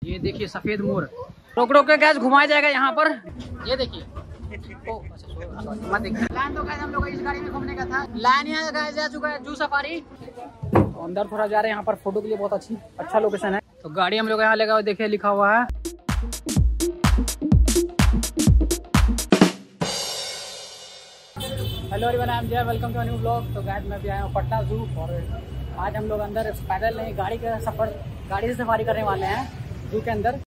ये देखिए सफेद मोर रोक रोक के गैस घुमाया जाएगा यहाँ पर। ये देखिए मत देखिए लाइन तो गैस हम लोग इस गाड़ी में घूमने का था। लाइन यहाँ गैस जा चुका है जू सफारी। तो अंदर थोड़ा जा रहे हैं, यहाँ पर फोटो के लिए बहुत अच्छा लोकेशन है। तो गाड़ी हम लोग यहाँ लगा देखिए लिखा हुआ है। Hello everyone, I am Jay, welcome to new blog. तो गैस मैं भी आया हूँ पटना जू और आज हम लोग अंदर पैदल नहीं गाड़ी का सफर गाड़ी से सफारी करने वाले हैं जू के अंदर।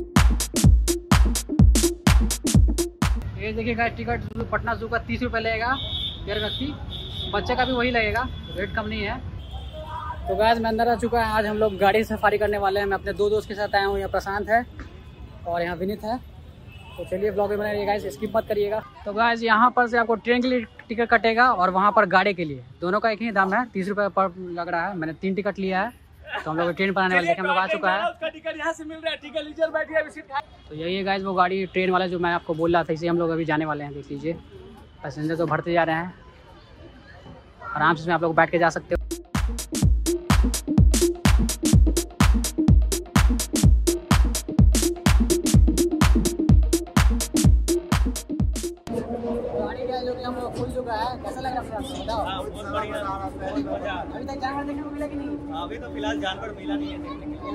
ये देखिए गाइस टिकट पटना जू का 30 रुपये लगेगा पेयर व्यक्ति, बच्चे का भी वही लगेगा, रेट कम नहीं है। तो गाइस मैं अंदर आ चुका है। आज हम लोग गाड़ी से सफारी करने वाले हैं। मैं अपने दो दोस्त के साथ आया हूँ, यहाँ प्रशांत है और यहाँ विनीत है। तो चलिए ब्लॉग में बनाइए गाइस, स्किप मत करिएगा। तो गाइस यहाँ पर से आपको ट्रेन के लिए टिकट कटेगा और वहाँ पर गाड़ी के लिए दोनों का एक ही दाम है, 30 रुपये पर लग रहा है। मैंने 3 टिकट लिया है। तो हम लोग ट्रेन पर आने वाले हैं, हम लोग आ चुका है। टिकट यहाँ से मिल रहा है, टिकट लीजिए, बैठिए अभी सीट। तो यही है गाइस वो गाड़ी ट्रेन वाला जो मैं आपको बोल रहा था, इसे हम लोग अभी जाने वाले हैं। देख लीजिए पैसेंजर तो भरते जा रहे हैं, आराम से आप लोग बैठ के जा सकते हो। हम लोग खुल चुका है, कैसा लग रहा है बताओ? बहुत बढ़िया, अभी तक जानवर देखने को मिला कि नहीं? अभी तो फिलहाल जानवर मिला नहीं है देखने के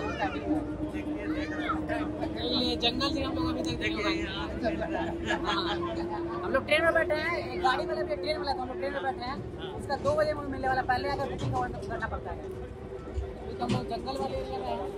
लिए। जंगल से हम लोग अभी तक देखे। हम लोग ट्रेन में बैठे हैं, गाड़ी वाला भी ट्रेन वाला था, हम लोग ट्रेन में बैठे हैं। उसका 2 बजे मिलने वाला, पहले अगर बुकिंग करना पड़ता है। अभी तो हम लोग जंगल वाले एरिया में हैं।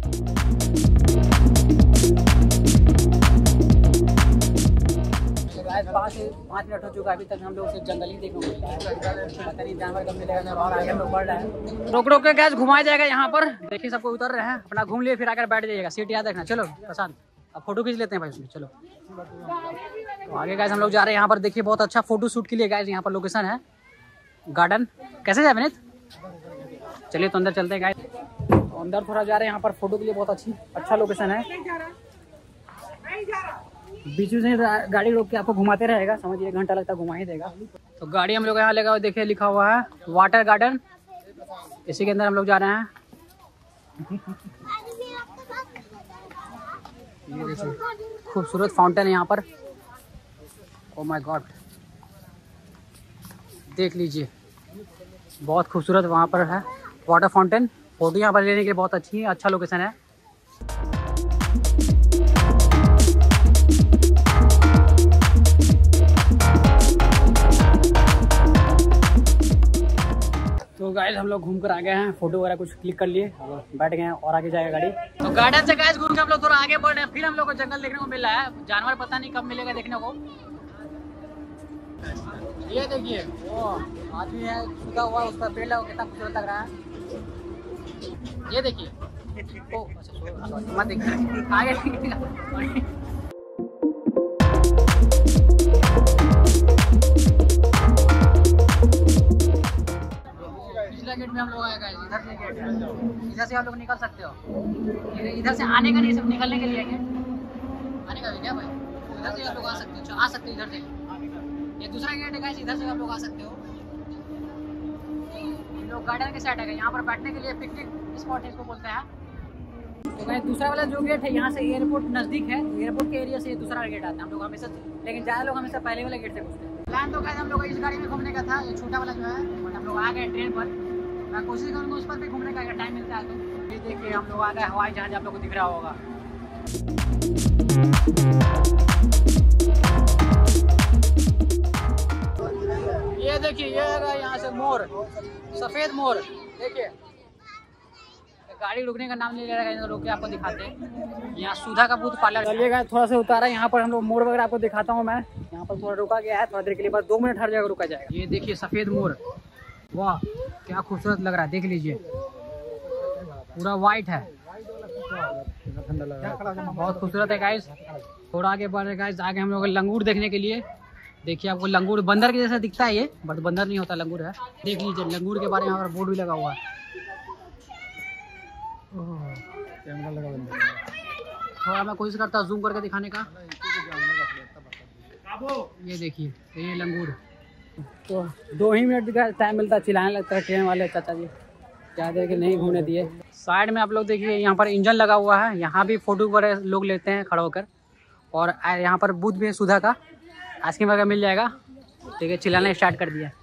पाँच मिनट हो चुका है, अभी तक हम लोग सिर्फ जंगल ही देखने को मिला है। पता नहीं जानवर कब मिलेगा और आगे हम लोग बढ़ रहे हैं। रोक रोक के गैस घुमाया जाएगा यहाँ पर। देखिए सबको उतर रहे हैं, अपना घूम लिए फिर आकर बैठ जाइएगा, सीट याद रखना। चलो प्रशांत अब फोटो खींच लेते हैं भाई उसमें। चलो तो आगे गैस हम लोग जा रहे हैं। यहाँ पर देखिए बहुत अच्छा फोटो शूट के लिए गैस यहाँ पर लोकेशन है, गार्डन। कैसे जाए विनीत? चलिए तो अंदर चलते हैं गैस। तो अंदर थोड़ा जा रहे हैं, यहाँ पर फोटो के लिए बहुत अच्छा लोकेशन है। बीच में गाड़ी रोक के आपको घुमाते रहेगा, समझिए 1 घंटा लगता है, घुमा ही देगा। तो गाड़ी हम लोग यहाँ लगा देखिए लिखा हुआ है वाटर गार्डन, इसी के अंदर हम लोग जा रहे हैं। ये देखिए खूबसूरत फाउंटेन है यहाँ पर। ओ माय गॉड, देख लीजिए बहुत खूबसूरत वहाँ पर है वाटर फाउंटेन। फोटो यहाँ पर लेने के लिए बहुत अच्छी है, अच्छा लोकेशन है। तो गाइस हम लोग घूम कर आ गए हैं, फोटो वगैरह कुछ क्लिक कर लिए, बैठ गए हैं और आगे जाएगा गाड़ी। तो गार्डन से गाइस घूम के हम लोग थोड़ा आगे बढ़ रहे हैं। फिर हम लोग को जंगल देखने को मिल रहा है, जानवर पता नहीं कब मिलेगा देखने को। ये देखिए वो आदमी है सूखा हुआ, उस पर पेड़ लगा, कितना खूबसूरत लग रहा है। ये देखिए मत देखिए आगे। गेट में हम लोग आएगा, इधर से गेट है, इधर से आप लोग निकल सकते हो। इधर से आने का नहीं, सब निकलने के लिए है। आने का भी क्या भाई? इधर से आप लोग आ सकते हो, इधर से। ये दूसरा गेट है गाइस, इधर से आप लोग आ सकते हो। ये लोग गार्डन के साइड है, यहाँ पर बैठने के लिए पिकनिक स्पॉट है, इसको बोलते हैं। तो गाइस दूसरा वाला जो गेट है, यहाँ से एयरपोर्ट नजदीक है, एयरपोर्ट के एरिया से दूसरा गेट आता है। हम लोग हमेशा, लेकिन ज़्यादा लोग हमेशा पहले वाले गेट से घुसते हैं। प्लान तो गाइस हम लोग इस गाड़ी में घूमने का था, ये छोटा वाला जो है, बट हम लोग आ गए ट्रेन पर। मैं कोशिश करूँगा उस पर भी घूमने का, अगर टाइम मिलता है तो। ये देखिए हम लोग आ गए हवाई जहाज, आप लोग को दिख रहा होगा। ये देखिए ये है यहाँ से मोर, सफेद मोर। देखिए गाड़ी रुकने का नाम नहीं ले रहा है, रोक के आपको दिखाते हैं। यहाँ सुधा का बूथ पार्लर। चलिएगा थोड़ा सा उतारा, यहाँ पर हम लोग मोर वगैरह आपको दिखाता हूँ मैं। यहाँ पर थोड़ा रुका गया है, थोड़ा देर के लिए, बस 2 मिनट हर जगह रुका जाएगा। ये देखिए सफेद मोर, वाह क्या खूबसूरत लग रहा है, देख लीजिए पूरा वाइट है, बहुत खूबसूरत है गाइस। थोड़ा आगे बढ़ रहे गाइस, आगे हम लोग लंगूर देखने के लिए। देखिए आपको लंगूर बंदर के जैसा दिखता है ये, बट बंदर नहीं होता, लंगूर है। देख लीजिए लंगूर के बारे में यहाँ पर बोर्ड भी लगा हुआ है। थोड़ा मैं कोशिश करता हूँ जूम करके दिखाने का। ये देखिए ये लंगूर। तो 2 ही मिनट का टाइम मिलता है, चिल्लाने लगता है ट्रेन वाले चाचा जी। ज़्यादा देर के नहीं घूमने दिए। साइड में आप लोग देखिए यहाँ पर इंजन लगा हुआ है, यहाँ भी फोटो वगैरह लोग लेते हैं खड़ा होकर। और यहाँ पर बूथ भी है सुधा का, आइसक्रीम वगैरह मिल जाएगा। ठीक है, चिल्लाना स्टार्ट कर दिया।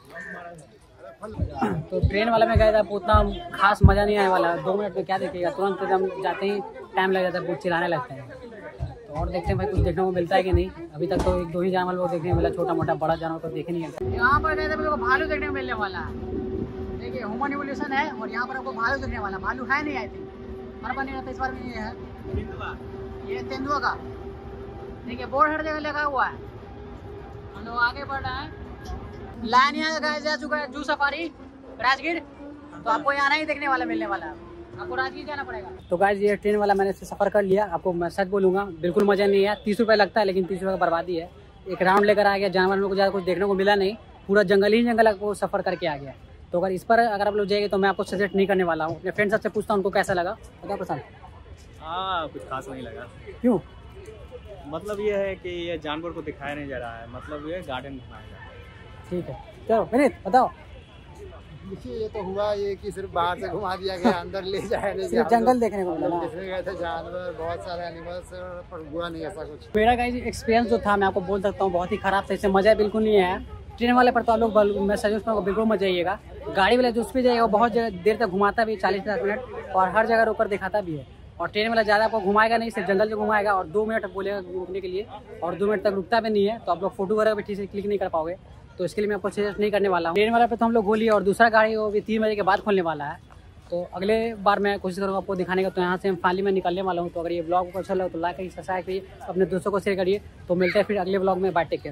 तो ट्रेन वाला में गए थे, आपको उतना खास मज़ा नहीं आने वाला। 2 मिनट में क्या देखिएगा, तुरंत एकदम जाते ही टाइम लग जाता है, बहुत चिल्लाने लगते हैं। तो और देखते हैं भाई कुछ देखने को मिलता है कि नहीं। अभी तक तो 1-2 ही जानवर लोग देखने को मिला, छोटा मोटा बड़ा जानवर को देखे नहीं मिलता। यहाँ पर गए थे मेरे को भालू देखने को मिलने वाला है। देखिए ह्यूमन इवोल्यूशन है और यहाँ पर आपको भालू देखने वाला। भालू है नहीं, आई थिंक हर बार नहीं रहता, इस बार भी नहीं है। ये तेंदुआ का देखिए बोर्ड हर जगह लगा हुआ है। हम लोग आगे बढ़ रहे हैं। लाइन यहाँ जा चुका है जू सफारी राजगीर, तो आपको यहाँ नहीं देखने वाला मिलने वाला है, आपको राजगीर जाना पड़ेगा। तो गाइस ये ट्रेन वाला मैंने सफ़र कर लिया। आपको मैं सच बोलूँगा, बिल्कुल मज़ा नहीं है। 30 रुपये लगता है, लेकिन 30 रुपये का बर्बादी है। एक राउंड लेकर आ गया, जानवर लोग को ज़्यादा कुछ देखने को मिला नहीं, पूरा जंगल ही जंगल आपको सफ़र करके आ गया। तो अगर इस पर अगर आप लोग जाएंगे तो मैं आपको सजेस्ट नहीं करने वाला हूँ। अपने फ्रेंड सबसे पूछता हूँ उनको कैसा लगा, बता प्रशांत। हाँ, कुछ खास नहीं लगा। क्यों? मतलब ये है कि ये जानवर को दिखाया नहीं जा रहा है, मतलब ये गार्डन घुमाया जा रहा है। ठीक है, चलो विनीत बताओ। देखिए ये तो हुआ ये कि सिर्फ बाहर से घुमा दिया गया, अंदर ले जाया नहीं गया। जंगल देखने को मिला, देखने गए थे जानवर, बहुत सारे एनिमल्स, पर हुआ नहीं ऐसा कुछ। मेरा गाइस एक्सपीरियंस जो था मैं आपको बोल सकता हूँ बहुत ही खराब था। इससे मज़ा बिल्कुल नहीं आया। ट्रेन वाले पर तो आप लोग मैं सजेस्ट करूँगा बिल्कुल मजा आइएगा। गाड़ी वाला जो उस पर जाएगा वो बहुत देर तक घुमाता भी, 40-50 मिनट, और हर जगह रोक कर दिखाता भी है। और ट्रेन वाला ज़्यादा आपको घुमाएगा नहीं, सिर्फ जंगल जो घुमाएगा और 2 मिनट बोलेगा रुकने के लिए, और 2 मिनट तक रुकता भी नहीं है। तो आप लोग फोटो वगैरह भी ठीक से क्लिक नहीं कर पाओगे, तो इसके लिए मैं आपको सजेस्ट नहीं करने वाला हूँ। ट्रेन वाला पे तो हम लोग खोलिए, और दूसरा गाड़ी वो भी 3 बजे के बाद खोलने वाला है। तो अगले बार मैं कोशिश करूँगा आपको दिखाने का। तो यहाँ से हम फाइनली में निकलने वाला हूँ। तो अगर ये ब्लॉग को अच्छा लगा तो लाइक करिए, सब्सक्राइब करिए, अपने दोस्तों को शेयर करिए। तो मिलते हैं फिर अगले ब्लॉग में। Bye, take care.